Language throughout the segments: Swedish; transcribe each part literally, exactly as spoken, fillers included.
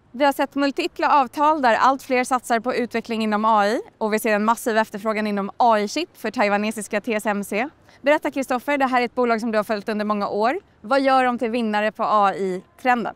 Vi har sett multipla avtal där allt fler satsar på utveckling inom A I och vi ser en massiv efterfrågan inom A I-chip för taiwanesiska T S M C. Berätta Kristoffer, det här är ett bolag som du har följt under många år. Vad gör de till vinnare på A I-trenden?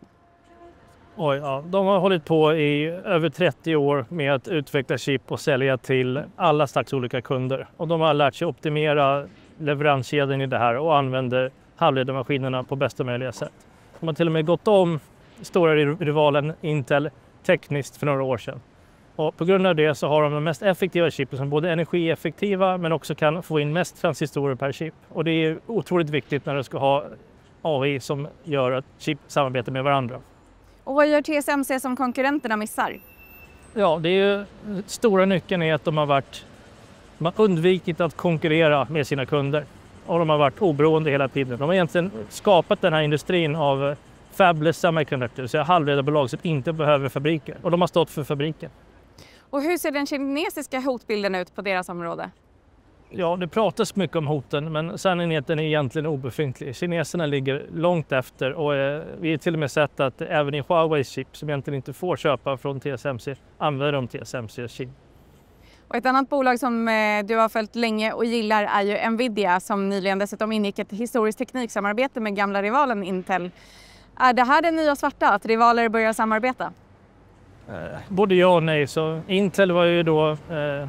Oj, ja. De har hållit på i över trettio år med att utveckla chip och sälja till alla slags olika kunder. Och de har lärt sig optimera leveranskedjan i det här och använder halvledarmaskinerna på bästa möjliga sätt. De har till och med gått om stora rivalen Intel tekniskt för några år sedan. Och på grund av det så har de de mest effektiva chippen som både är energieffektiva men också kan få in mest transistorer per chip. Och det är otroligt viktigt när du ska ha A I som gör att chip samarbetar med varandra. Och vad gör T S M C som konkurrenterna missar? Ja, det är ju stora nyckeln är att de har varit de har undvikit att konkurrera med sina kunder. Och de har varit oberoende hela tiden. De har egentligen skapat den här industrin av fabless semiconductors, så halvledarbolag som inte behöver fabriker. Och de har stått för fabriken. Och hur ser den kinesiska hotbilden ut på deras område? Ja, det pratas mycket om hoten, men sanningen är egentligen obefintlig. Kineserna ligger långt efter och eh, vi har till och med sett att även i Huawei chip som egentligen inte får köpa från T S M C använder de T S M C chip. Och ett annat bolag som eh, du har följt länge och gillar är ju Nvidia som nyligen dessutom ingick ett historiskt tekniksamarbete med gamla rivalen Intel. Är det här det nya svarta, att rivaler börjar samarbeta? Eh, både ja och nej. Så Intel var ju då, eh,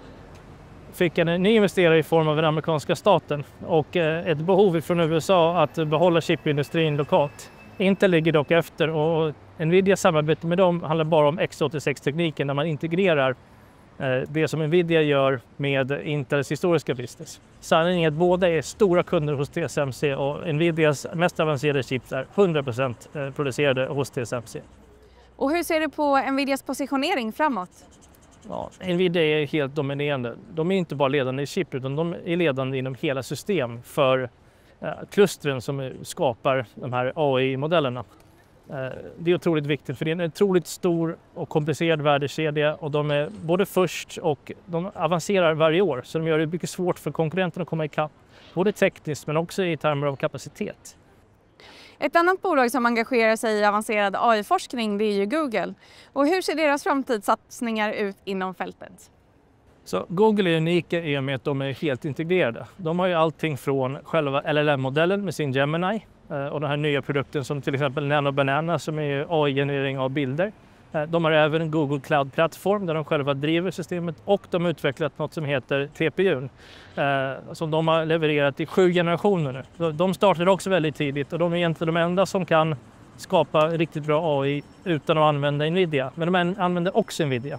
fick en ny investerare i form av den amerikanska staten och eh, ett behov från U S A att behålla chipindustrin lokalt. Intel ligger dock efter och Nvidias samarbete med dem handlar bara om x åttiosex-tekniken där man integrerar eh, det som Nvidia gör med Intels historiska business. Sanningen är att båda är stora kunder hos T S M C och Nvidias mest avancerade chips är hundra procent producerade hos T S M C. Och hur ser du på Nvidias positionering framåt? Ja, Nvidia är helt dominerande. De är inte bara ledande i chip utan de är ledande inom hela system för eh, klustren som skapar de här A I-modellerna. Eh, det är otroligt viktigt för det är en otroligt stor och komplicerad värdekedja och de är både först och de avancerar varje år så de gör det mycket svårt för konkurrenterna att komma ikapp. Både tekniskt men också i termer av kapacitet. Ett annat bolag som engagerar sig i avancerad A I-forskning det är ju Google. Och hur ser deras framtidssatsningar ut inom fältet? Så Google är unika i och med att de är helt integrerade. De har ju allting från själva L L M-modellen med sin Gemini och den här nya produkten som till exempel Nano Banana som är A I-generering av bilder. De har även en Google Cloud-plattform där de själva driver systemet och de har utvecklat något som heter T P U eh, som de har levererat i sju generationer nu. De startade också väldigt tidigt och de är egentligen de enda som kan skapa riktigt bra A I utan att använda Nvidia. Men de använder också Nvidia.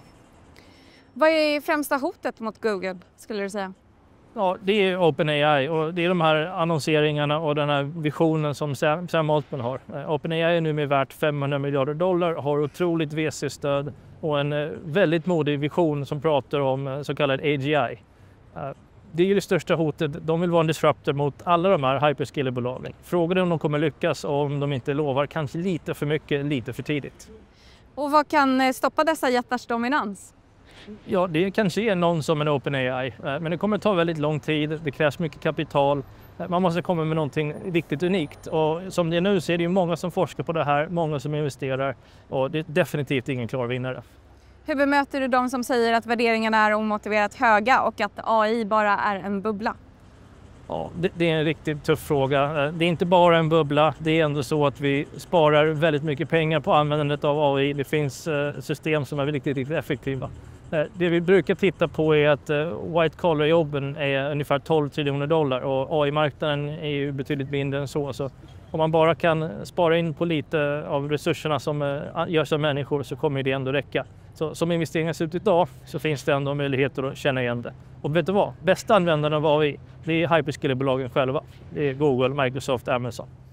Vad är främsta hotet mot Google skulle du säga? Ja, det är OpenAI och det är de här annonseringarna och den här visionen som Sam Altman har. OpenAI är nu med värt femhundra miljarder dollar, har otroligt V C-stöd och en väldigt modig vision som pratar om så kallad A G I. Det är ju det största hotet. De vill vara en disruptor mot alla de här hyperscaler-bolagen. Frågan är om de kommer lyckas och om de inte lovar kanske lite för mycket, lite för tidigt. Och vad kan stoppa dessa jättars dominans? Ja, det kanske är någon som en OpenAI, men det kommer ta väldigt lång tid, det krävs mycket kapital, man måste komma med någonting riktigt unikt och som det är nu så är det ju många som forskar på det här, många som investerar och det är definitivt ingen klar vinnare. Hur bemöter du de som säger att värderingarna är omotiverat höga och att A I bara är en bubbla? Ja, det, det är en riktigt tuff fråga. Det är inte bara en bubbla, det är ändå så att vi sparar väldigt mycket pengar på användandet av A I, det finns system som är riktigt, riktigt effektiva. Det vi brukar titta på är att white collar-jobben är ungefär tolv triljoner dollar och A I-marknaden är ju betydligt mindre än så. Så om man bara kan spara in på lite av resurserna som görs av människor så kommer det ändå räcka. Så som investeringar ser ut idag så finns det ändå möjligheter att känna igen det. Och vet du vad? Bästa användarna av A I det är hyperscaler-bolagen själva. Det är Google, Microsoft, Amazon.